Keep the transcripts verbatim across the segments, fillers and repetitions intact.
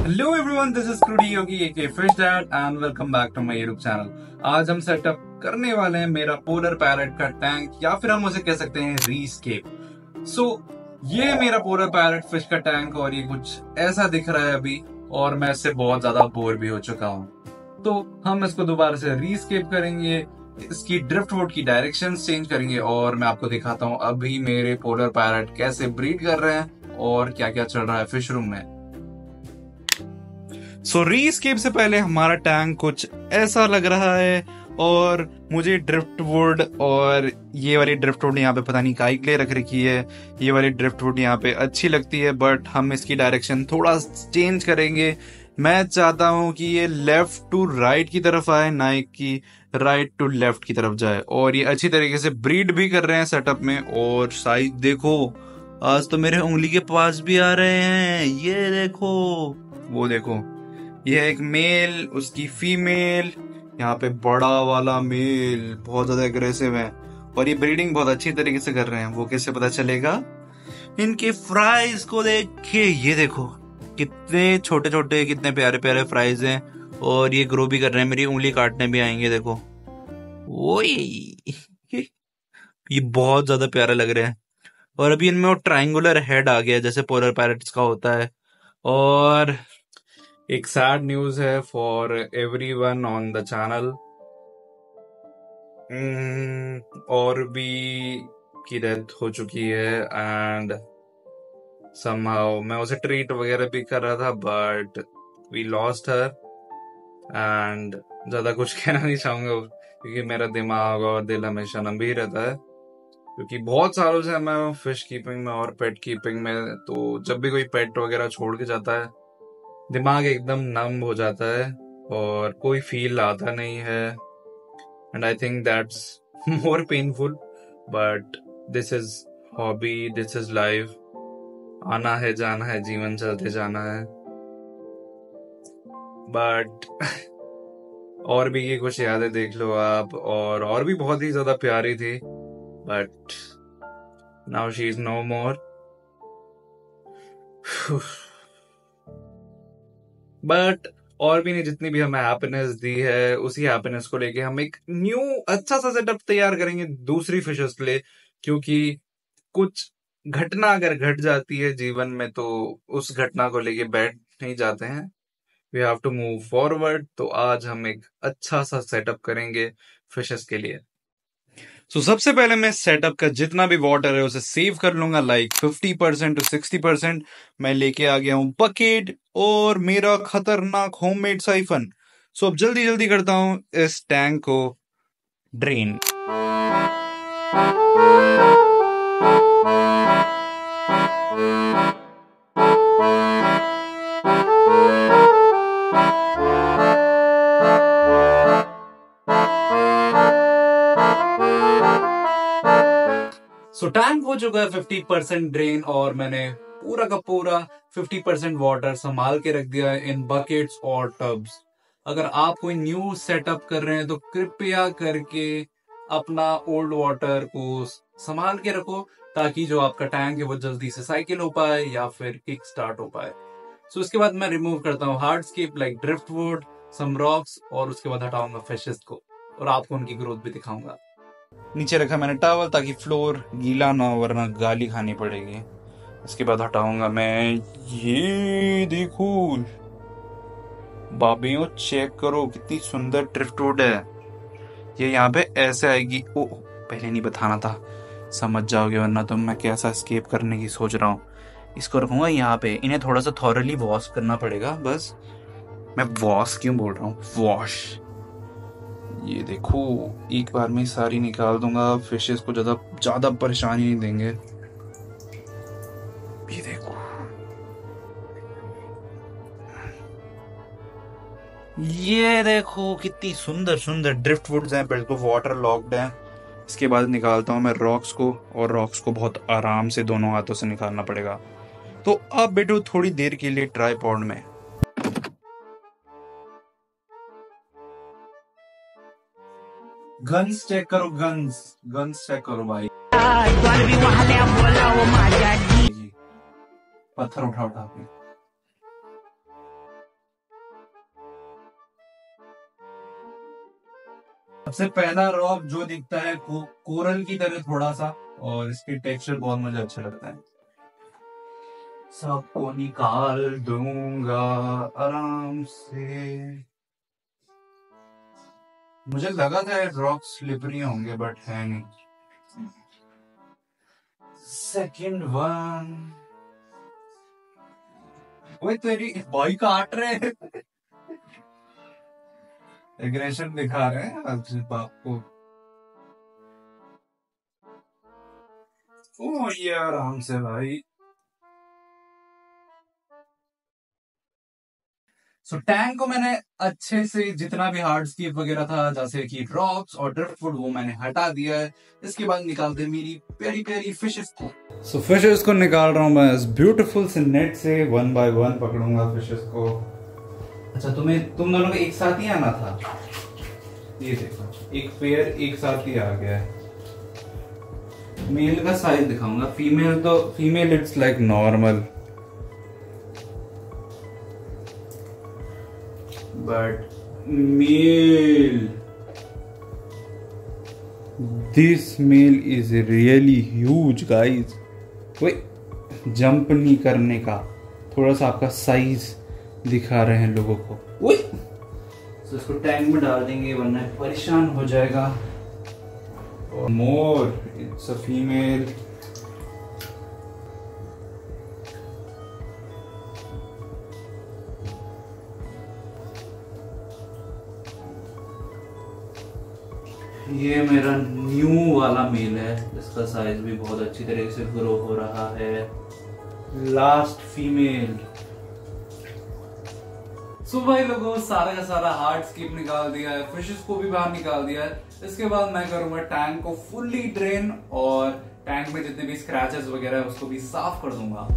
Hello everyone, this is crudy Yogi AK fish dad and welcome back to my YouTube channel. आज हम setup करने वाले हैं मेरा पोलर पैरेट का टैंक, या फिर हम उसे कह सकते हैं रीस्केप। सो so, ये मेरा पोलर पैरेट फिश का टैंक और ये कुछ ऐसा दिख रहा है अभी, और मैं इससे बहुत ज्यादा बोर भी हो चुका हूँ। तो हम इसको दोबारा से रीस्केप करेंगे, इसकी ड्रिफ्टवुड की डायरेक्शन चेंज करेंगे और मैं आपको दिखाता हूँ अभी मेरे पोलर पैरेट कैसे ब्रीड कर रहे हैं और क्या क्या चल रहा है फिश रूम में। सो so, रीस्केप से पहले हमारा टैंक कुछ ऐसा लग रहा है, और मुझे ड्रिफ्टवुड और ये वाली ड्रिफ्टवुड यहाँ पे पता नहीं काहे के लिए रख रखी है। ये वाली ड्रिफ्टवुड यहाँ पे अच्छी लगती है, बट हम इसकी डायरेक्शन थोड़ा चेंज करेंगे। मैं चाहता हूँ कि ये लेफ्ट टू राइट की तरफ आए, ना कि राइट टू लेफ्ट की तरफ जाए। और ये अच्छी तरीके से ब्रीड भी कर रहे हैं सेटअप में। और साइज देखो, आज तो मेरे उंगली के पास भी आ रहे हैं। ये देखो, वो देखो, ये एक मेल, उसकी फीमेल, यहाँ पे बड़ा वाला मेल बहुत ज्यादा एग्रेसिव है, और ये ब्रीडिंग बहुत अच्छी तरीके से कर रहे हैं। वो कैसे पता चलेगा? इनके फ्राइज को देखिए, ये देखो कितने छोटे छोटे, कितने प्यारे प्यारे फ्राइज हैं, और ये ग्रो भी कर रहे हैं। मेरी उंगली काटने भी आएंगे, देखो। ओए ये बहुत ज्यादा प्यारे लग रहे हैं। और अभी इनमें वो ट्रायंगुलर हेड आ गया जैसे पोलर पैरेट्स का होता है। और एक सैड न्यूज है for everyone on the channel. और भी की डेथ हो चुकी है, एंड समहाउ मैं उसे ट्रीट वगैरह भी कर रहा था, but we lost her. And ज्यादा कुछ कहना नहीं चाहूंगा, क्योंकि मेरा दिमाग और दिल हमेशा नंबी रहता है, क्योंकि बहुत सालों से मैं फिश कीपिंग में और पेट कीपिंग में। तो जब भी कोई पेट वगैरह छोड़ के जाता है, दिमाग एकदम नम हो जाता है और कोई फील आता नहीं है। And I think that's more painful, but this is hobby, this is life. आना है, जाना है, जीवन चलते जाना है। बट और भी ये कुछ यादें देख लो आप, और और भी बहुत ही ज्यादा प्यारी थी, but now she is no more. But और भी नहीं, जितनी भी हमें हैप्पीनेस दी है, उसी हैप्पीनेस को लेके हम एक न्यू अच्छा सा सेटअप तैयार करेंगे दूसरी फिशेस के लिए। क्योंकि कुछ घटना अगर घट जाती है जीवन में, तो उस घटना को लेके बैठ नहीं जाते हैं। We have to move forward. तो आज हम एक अच्छा सा सेटअप करेंगे फिशेस के लिए। सो so, सबसे पहले मैं सेटअप का जितना भी वाटर है उसे सेव कर लूंगा, like fifty percent to sixty percent. मैं लेके आ गया हूं बकेट और मेरा खतरनाक होममेड साइफन। सो अब जल्दी जल्दी करता हूं इस टैंक को ड्रेन। सो so, टैंक हो चुका है फिफ्टी परसेंट ड्रेन, और मैंने पूरा का पूरा फिफ्टी परसेंट वाटर संभाल के रख दिया है इन बकेट्स और टब्स। अगर आप कोई न्यू सेटअप कर रहे हैं तो कृपया करके अपना ओल्ड वाटर को संभाल के रखो, ताकि जो आपका टैंक है वो जल्दी से साइकिल हो पाए या फिर किक स्टार्ट हो पाए। सो so, इसके बाद मैं रिमूव करता हूँ hardscape like driftwood, some rocks, और उसके बाद हटाऊंगा फिशेस को, और आपको उनकी ग्रोथ भी दिखाऊंगा। नीचे रखा मैंने टॉवल, ताकि फ्लोर गीला ना हो, वरना गाली खानी पड़ेगी। इसके बाद हटाऊंगा मैं, ये देखो बाबियों, चेक करो कितनी सुंदर ड्रिफ्टवुड है। ये यहाँ पे ऐसे आएगी। ओ, पहले नहीं बताना था, समझ जाओगे वरना तो मैं कैसा एस्केप करने की सोच रहा हूँ। इसको रखूंगा यहाँ पे। इन्हें थोड़ा सा थॉरली वॉश करना पड़ेगा बस। मैं वॉश क्यों बोल रहा हूँ, वॉश। ये देखो, एक बार में सारी निकाल दूंगा, फिशेस को ज्यादा ज्यादा परेशानी नहीं देंगे। ये देखो, ये देखो कितनी सुंदर सुंदर ड्रिफ्टवुड्स हैं, बिल्कुल वाटर लॉक्ड हैं। इसके बाद निकालता हूं मैं रॉक्स को, और रॉक्स को बहुत आराम से दोनों हाथों से निकालना पड़ेगा। तो अब बैठो थोड़ी देर के लिए ट्राइपॉड में। गन्स चेक करो, गन्स गन्स चेक करो भाई। पत्थर उठा उठा के सबसे पहला रॉक जो दिखता है को, कोरल की तरह थोड़ा सा, और इसकी टेक्सचर बहुत मुझे अच्छा लगता है। सबको निकाल दूंगा आराम से। मुझे लगा था रॉक स्लिपरी होंगे बट है नहीं। Second one. ओए तेरी भाई काट रहे हैं। एग्रेशन दिखा रहे हैं आज बाप को। ओ ये आराम से भाई। सो so, टैंक को मैंने अच्छे से जितना भी हार्डस्केप वगैरह था जैसे कि रॉक्स और ड्रिफ्टवुड वो मैंने हटा दिया है। इसके बाद निकालते हैं मेरी प्यारी प्यारी फिशेस को। सो so, फिशेस को निकाल रहा हूँ मैं इस ब्यूटीफुल से नेट से। वन बाय वन पकड़ूंगा फिशेस को। अच्छा तुम्हें तुम दोनों को एक साथ ही आना था। ये देखो एक पेयर एक साथ ही आ गया है। मेल का साइज दिखाऊंगा, फीमेल तो female it's like normal, but male this male is really huge guys. कोई जंप नहीं करने का, थोड़ा सा आपका साइज दिखा रहे हैं लोगों को। ओए तो इसको टैंक में डाल देंगे वरना परेशान हो जाएगा। और मोर इट्स अ फीमेल। ये मेरा न्यू वाला मेल है, इसका साइज भी बहुत अच्छी तरीके से ग्रो हो रहा है। Last female. सो भाई लोगों सारा का सारा हार्डस्केप निकाल दिया है, फिशेस को भी बाहर निकाल दिया है। इसके बाद मैं करूंगा टैंक को फुल्ली ड्रेन और टैंक में जितने भी स्क्रैचेस वगैरह है उसको भी साफ कर दूंगा।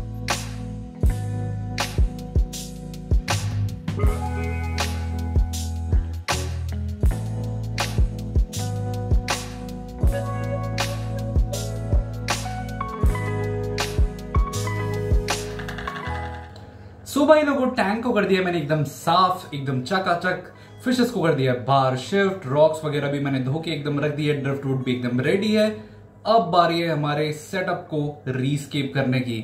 सो भाई लोगों टैंक को कर दिया मैंने एकदम साफ, एकदम चकाचक। फिशेस को कर दिया बार शिफ्ट, रॉक्स वगैरह भी मैंने धो के एकदम रख दिया, ड्रिफ्टवुड भी एकदम रेडी है। अब बारी है हमारे सेटअप को रीस्केप करने की।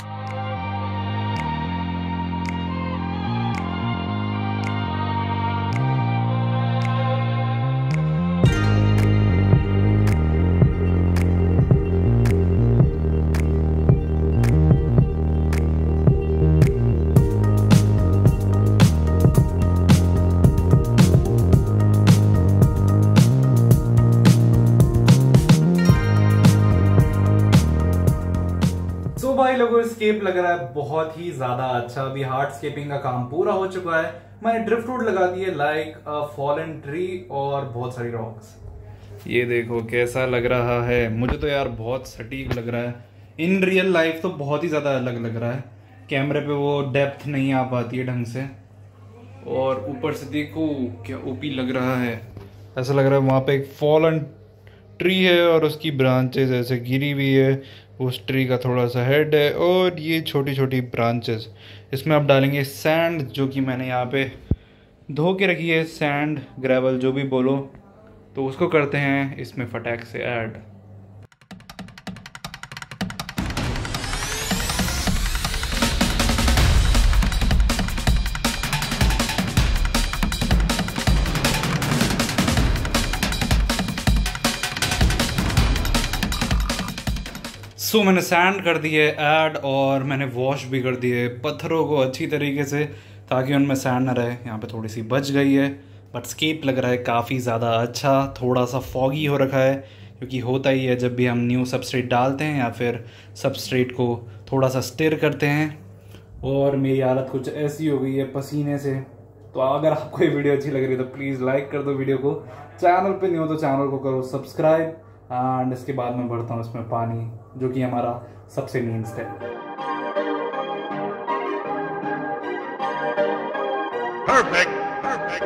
भाई लोगों स्केप लग रहा है बहुत ही ज्यादा अच्छा। अभी हार्ड स्केपिंग का काम पूरा हो चुका है। मैंने ड्रिफ्टवुड लगा दिए लाइक अ फॉलन ट्री और बहुत सारी रॉक्स। ये देखो कैसा लग रहा है। मुझे तो यार बहुत सटीक लग रहा है। इन रियल लाइफ तो बहुत ही ज्यादा अलग लग रहा है। कैमरे पे वो डेप्थ नहीं आ पाती है ढंग से। और ऊपर से देखो क्या ओपी लग रहा है। ऐसा लग रहा है वहां पे एक फॉलन ट्री है और उसकी ब्रांचेस ऐसे गिरी हुई है। उस ट्री का थोड़ा सा हेड है और ये छोटी छोटी ब्रांचेस। इसमें आप डालेंगे सैंड जो कि मैंने यहाँ पे धो के रखी है, सैंड ग्रेवल जो भी बोलो, तो उसको करते हैं इसमें फटाक से ऐड। सो so, मैंने सैंड कर दिए ऐड और मैंने वॉश भी कर दिए पत्थरों को अच्छी तरीके से ताकि उनमें सैंड ना रहे। यहाँ पे थोड़ी सी बच गई है बट स्केप लग रहा है काफ़ी ज़्यादा अच्छा। थोड़ा सा फॉगी हो रखा है क्योंकि होता ही है जब भी हम न्यू सबस्ट्रेट डालते हैं या फिर सबस्ट्रेट को थोड़ा सा स्टिर करते हैं। और मेरी हालत कुछ ऐसी हो गई है पसीने से। तो अगर आपको ये वीडियो अच्छी लग रही है तो प्लीज़ लाइक कर दो वीडियो को। चैनल पे नहीं हो तो चैनल को करो सब्सक्राइब। एंड इसके बाद मैं भरता हूँ इसमें पानी जो कि हमारा सबसे मेन स्टेप है। Perfect. Perfect.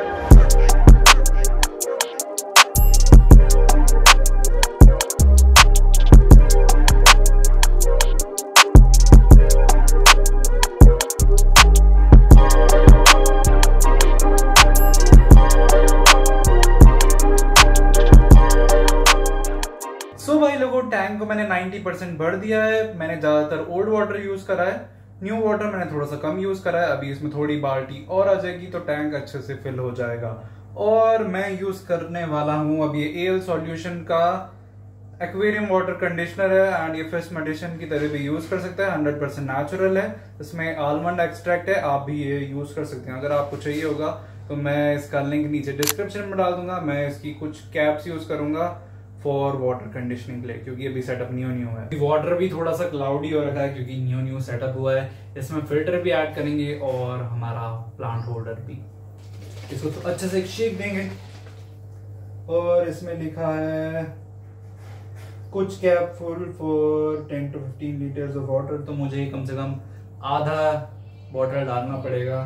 मैंने नाइंटी परसेंट भर दिया है। मैंने ज्यादातर ओल्ड वाटर यूज करा है, न्यू वाटर मैंने थोड़ा सा कम यूज करा है। अभी इसमें थोड़ी बाल्टी और आ जाएगी तो टैंक अच्छे से फिल हो जाएगा। और मैं यूज करने वाला हूं अब ये एल सॉल्यूशन का एक्वेरियम वाटर कंडीशनर है एंड ये फिश मेडिसिन की तरह भी यूज कर सकते हैं। हंड्रेड परसेंट नेचुरल है, इसमें आलमंड एक्सट्रैक्ट है, आप भी ये यूज कर सकते हैं। अगर आपको चाहिए होगा तो मैं इसका लिंक नीचे डिस्क्रिप्शन में डाल दूंगा। मैं इसकी कुछ कैप्स यूज करूंगा फॉर वाटर कंडीशनिंग के लिए, क्योंकि अभी सेटअप न्यू न्यू है। वाटर भी थोड़ा सा क्लाउडी हो रखा है क्योंकि न्यू न्यू सेटअप हुआ है। इसमें फिल्टर भी ऐड करेंगे और हमारा प्लांट होल्डर भी। इसको तो अच्छे से शेक देंगे। और इसमें लिखा है कुछ cap full for ten to fifteen litres of water, तो मुझे कम से कम आधा बॉटल डालना पड़ेगा।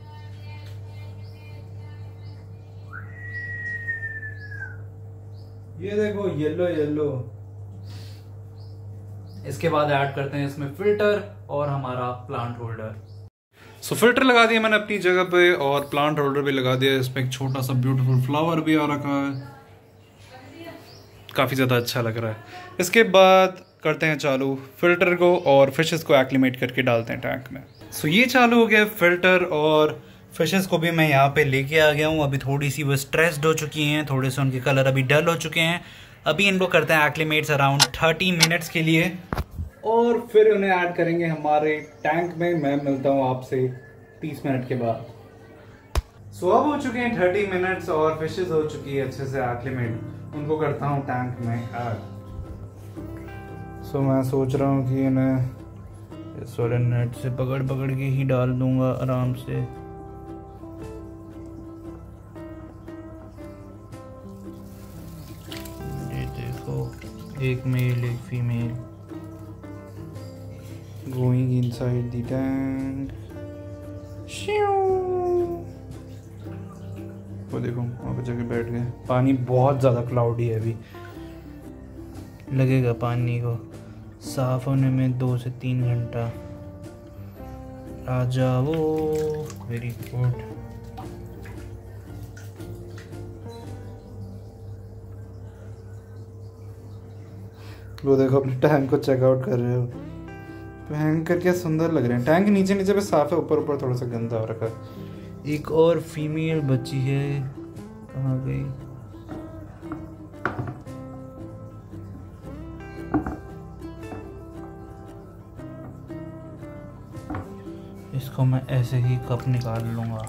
ये देखो येलो येलो। इसके बाद ऐड करते हैं इसमें फिल्टर और हमारा plant holder. So so, filter लगा दिया मैंने अपनी जगह पे और प्लांट होल्डर भी लगा दिया। इसमें एक छोटा सा ब्यूटीफुल फ्लावर भी आ रखा है, काफी ज्यादा अच्छा लग रहा है। इसके बाद करते हैं चालू फिल्टर को और फिशेस को एक्लिमेट करके डालते हैं टैंक में। सो so, ये चालू हो गया फिल्टर और फिशेस को भी मैं यहाँ पे लेके आ गया हूँ। अभी थोड़ी सी वो स्ट्रेस्ड हो चुकी हैं, थोड़े से उनके कलर अभी डल हो चुके हैं। अभी इनको करते हैं एक्लिमेट्स अराउंड थर्टी मिनट्स के लिए और फिर उन्हें ऐड करेंगे हमारे टैंक में। मैं मिलता हूँ आपसे तीस मिनट के बाद। सो so, अब हो चुके हैं थर्टी मिनट्स और फिशेस हो चुकी है अच्छे से एक्लिमेट। उनको करता हूँ टैंक में ऐड। सो so, मैं सोच रहा हूँ कि इन्हें इस वाले नेट से पकड़ पकड़ के ही डाल दूंगा आराम से। ये देखो, एक मेल एक female going inside the tank. वो देखो वहाँ पे जाके बैठ गए। पानी बहुत ज़्यादा क्लाउडी है, अभी लगेगा पानी को साफ होने में दो से तीन घंटा। आ जाओ, वेरी गुड। वो देखो अपने टैंक को चेकआउट कर रहे हो। भयंकर क्या सुंदर लग रहे हैं। टैंक नीचे नीचे पे साफ है, ऊपर ऊपर थोड़ा सा गंदा हो रखा है। एक और फीमेल बची है, कहाँ गई? इसको मैं ऐसे ही कप निकाल लूंगा।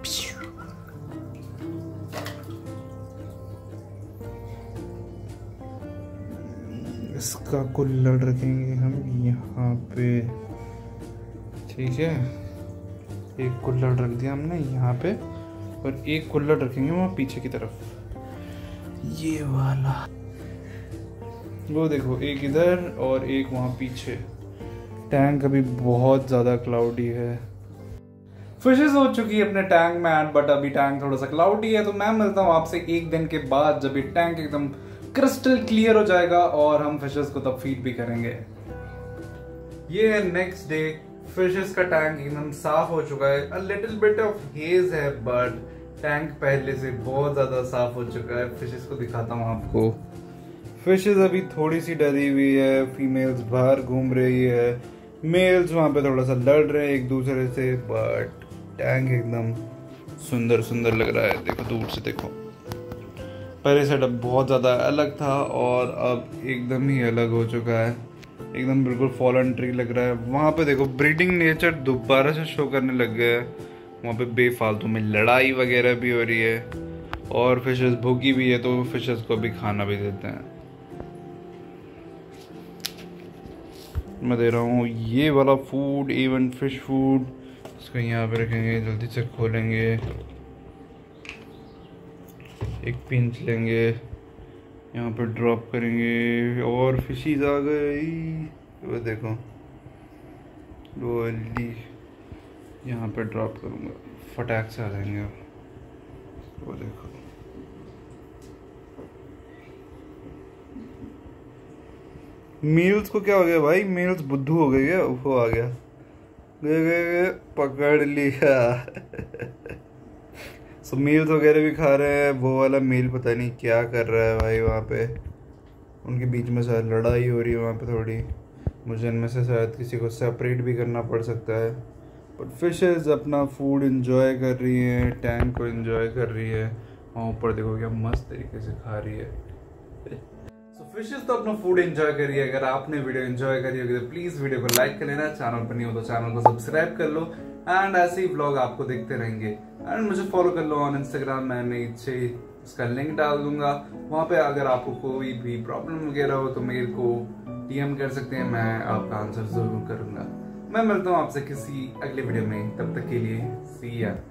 इसका कुल्हड़ रखेंगे हम यहाँ पे, ठीक है। एक कुल्हड़ रख दिया हमने यहाँ पे और एक कुल्हड़ रखेंगे वहाँ पीछे की तरफ, ये वाला। वो देखो, एक इधर और एक वहाँ पीछे। टैंक अभी बहुत ज़्यादा क्लाउडी है। फिशेस हो चुकी है अपने टैंक में ऐड, बट अभी टैंक थोड़ा सा क्लाउडी है। तो मैं मिलता हूँ आपसे एक दिन के बाद जब ये टैंक एकदम क्रिस्टल क्लियर हो जाएगा और हम फिशेस को तब फीड भी करेंगे। ये है नेक्स्ट डे। फिशेस का टैंक एकदम साफ हो चुका है। A little bit of haze है बट टैंक पहले से बहुत ज्यादा साफ हो चुका है। फिशेस को दिखाता हूँ आपको। फिशेस अभी थोड़ी सी डरी हुई है, फीमेल्स बाहर घूम रही है, मेल्स वहां पे थोड़ा सा लड़ रहे हैं एक दूसरे से, बट टैंक एकदम सुंदर सुंदर लग रहा है। देखो दूर से देखो, पहले सेटअप बहुत ज़्यादा अलग था और अब एकदम ही अलग हो चुका है। एकदम बिल्कुल फॉलन ट्री लग रहा है। वहाँ पे देखो ब्रीडिंग नेचर दोबारा से शो करने लग गया है। वहाँ पे बेफालतू में लड़ाई वगैरह भी हो रही है और फिशेस भूखी भी है तो फिशेस को भी खाना भी देते हैं। मैं दे रहा हूँ ये वाला फूड, इवन फिश फूड। इसको यहाँ पे रखेंगे, जल्दी से खोलेंगे, एक पिंच लेंगे, यहाँ पे ड्रॉप करेंगे और फिशीज आ गई। वो देखो, वो यहाँ पे ड्रॉप करूँगा, फटाक से आ जाएंगे। वो देखो, मील्स को क्या हो गया भाई? मील्स बुद्धू हो गए क्या? वो आ गया, गए गए गए पकड़ लिया। सो मील्स वगैरह भी खा रहे हैं। वो वाला मील पता नहीं क्या कर रहा है भाई वहाँ पे। उनके बीच में शायद लड़ाई हो रही है वहाँ पे थोड़ी। मुझे इनमें से शायद किसी को सेपरेट भी करना पड़ सकता है। बट फिशेज अपना फूड एंजॉय कर रही हैं, टैंक को एंजॉय कर रही है। वहाँ ऊपर देखो क्या मस्त तरीके से खा रही है। सो फिशेज तो अपना फूड एंजॉय कर रही है। अगर आपने वीडियो एंजॉय करी होगी तो प्लीज वीडियो को लाइक कर लेना, चैनल पर नहीं हो तो चैनल को सब्सक्राइब कर लो एंड ऐसे ही व्लॉग आपको देखते रहेंगे। एंड मुझे फॉलो कर लो ऑन इंस्टाग्राम, मैं नीचे इसका लिंक डाल दूंगा। वहाँ पे अगर आपको कोई भी प्रॉब्लम वगैरह हो तो मेरे को डीएम कर सकते हैं, मैं आपका आंसर जरूर करूंगा। मैं मिलता हूँ आपसे किसी अगले वीडियो में, तब तक के लिए सी या।